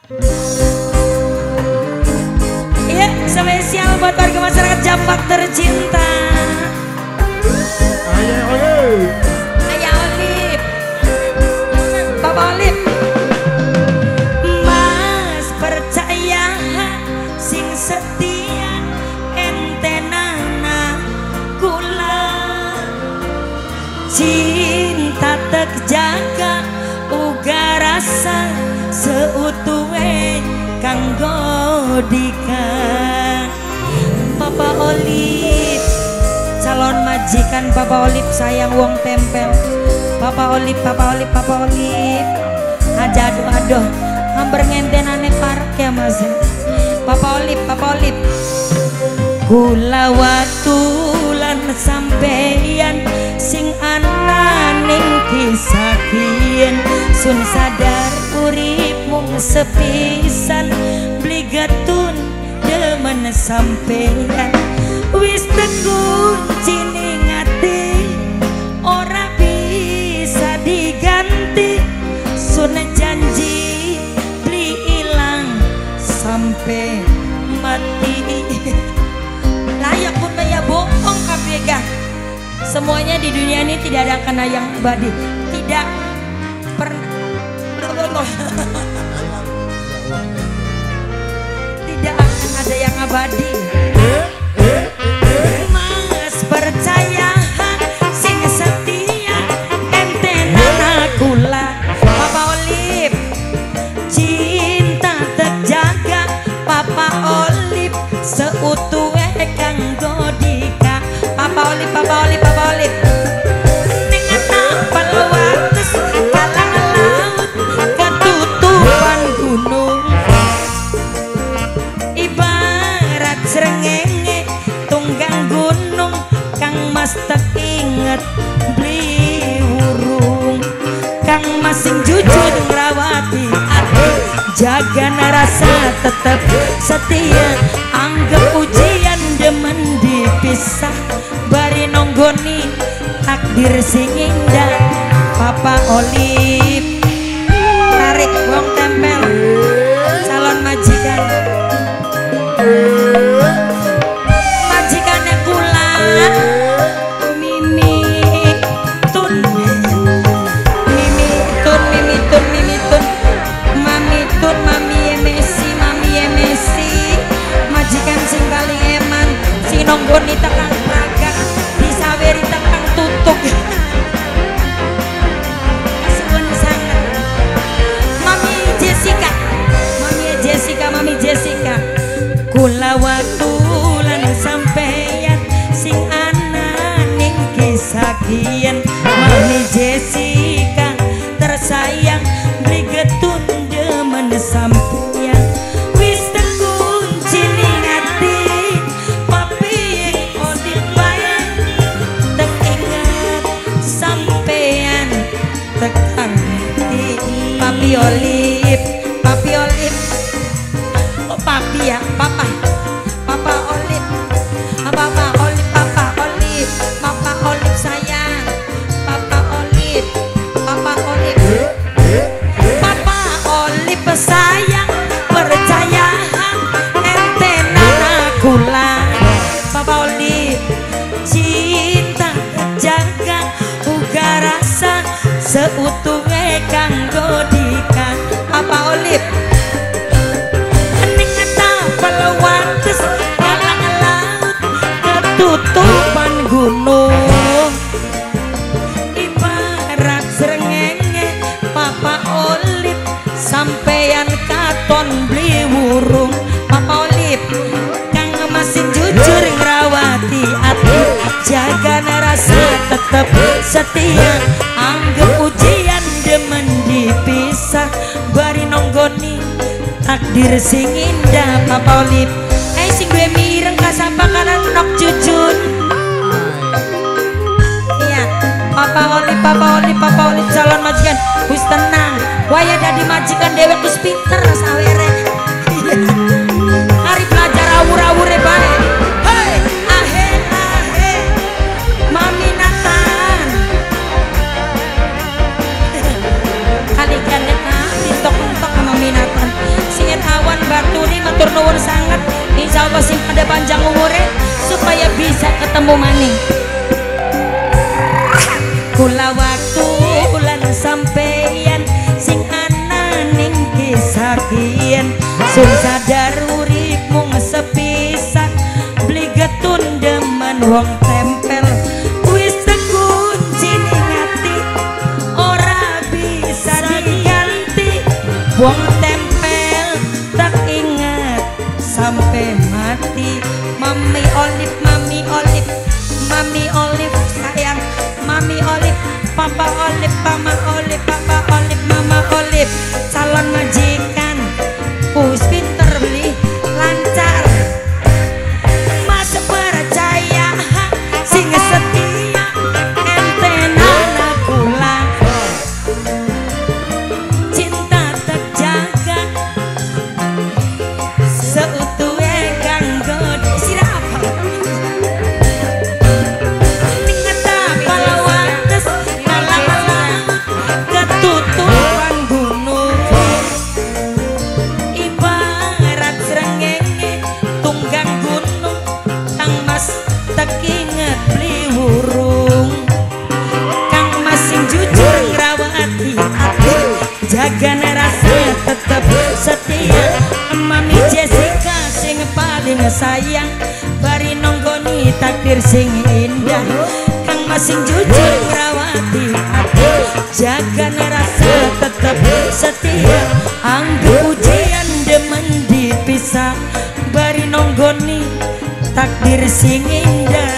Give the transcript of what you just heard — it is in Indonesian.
Iya, spesial buat warga masyarakat Jampak tercinta. Ayah Olip, Papa Olip. Mas percaya sing setia ente nana kula, cinta tek jaga uga rasa seutuhe kanggo dika. Papa Olip, calon majikan Papa Olip sayang wong tempel. Papa Olip, Papa Olip, Papa Olip. Aja aduh, hampir ngentenane parek ya Mas. Papa Olip, Papa Olip. Kula watulan sampeyan sing ana ning kisah kien, sun sadar urip mung sepisan, beli getun demen sampeyan. Wis tekunci ning ati ora bisa diganti, sun janji beli ilang sampai mati. Layak pun ya bohong kabeh. Semuanya di dunia ini tidak ada kena yang abadi. Tidak pernah. Tidak akan ada yang abadi. Mas percaya sing setia ente nana kula. Papa Olip, cinta terjaga Papa Olip seutuhe kanggo dika. Papa Olip, Papa Olip, Papa Olip. Ning tapal wates kalang laut ketutupan gunung, ibarat srengenge tunggang gunung kang mas tak inget beli urung. Kang mas sing jujur ngrawati ati, jaga rasa tetep setia, anggap ujian demen dipisah, bari nonggoni takdir sing indah. Papa Olip, tarik wong tempel, calon majikan. Majikannya kula Mimi Tun, Mimi Tun, Mimi Tun, Mimi Tun, Mami Tun, Mami Messi, Mami Messi. Majikan sing paling eman, si nonggoni tekang praga, disaweri tekang tutuk. Suwun sangat. Mami Jessica, Mami Jessica, Mami Jessica. Kula watulan sampeyan sing ana ning kisah kien. Mami Jessica tersayang beli getun demen sampeyan. Wis tekunci ning ati papi Olip bae, tek inget sampeyan tekan hati. Papi Olip, Papi Olip. Oh papi ya, papa. Papa Olip, Papa Olip, Papa Olip, Papa Olip sayang. Papa Olip, Papa Olip, Papa Olip sayang. Percaya ente nana kula. Papa Olip, cinta jaga uga rasa seutuhe kanggo dika. Papa Olip, ning tapal wates kalang laut ketutupan gunung, ibarat srengenge Papa Olip sampeyan katon beli wurung. Papa Olip kang masih jujur ngrawati ati, jaga rasa tetep setia, anggap ujian demen dipisah, bari nonggoni takdir sing indah. Papa Olip, sing duwe mireng kasapa kanan nok jujun. Iya, Papa Olip, Papa Olip, Papa Olip calon majikan. Wis tenang, waya dadi majikan dewek wis pinter sawere. Hari belajar awur-awure bae. Hei, ahe ahe. Mami Nathan. Kali kan ditok-tok sama Mami Nathan. Si matur nuwun sangat. Insyaallah sing pada panjang umure supaya bisa ketemu maning. Kula waktu lan sampeyan sing ana ning kisakian sun sadar urip mung sepisan beli getun demen wong tempel wis tekunci ning ati ora bisa diganti wong tempel tak ingat sampai mati. Mami Olive, Mami Olive, Mami Olive sayang, Mami Olive, Papa Olive, Mama Olive, Papa Olive, Mama Olive, calon majikan, wis pinter beli lancar, mas percaya sing setia ente nana kula, cinta terjaga seutuhe kanggo sirapa ning ngeta palawates malam-malam ketutupan gunung ibarat srengenge tunggang gunung Kang Mas tak inget beli wurung Kang Mas sing jujur ngrawati ati jaga rasa tetep setia. Mami Jessica sing paling sayang bari nonggoni takdir sing indah. Kang Mas sing jujur ngrawati ati jaga rasa tetep setia. Anggap ujian demen dipisah bari nonggoni takdir sing indah.